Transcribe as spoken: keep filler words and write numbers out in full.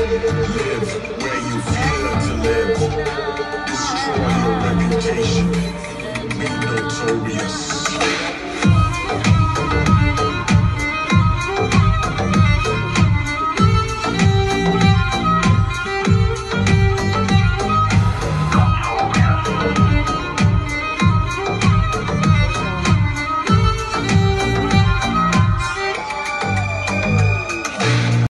Live where you fear to live. Destroy your reputation. Be notorious.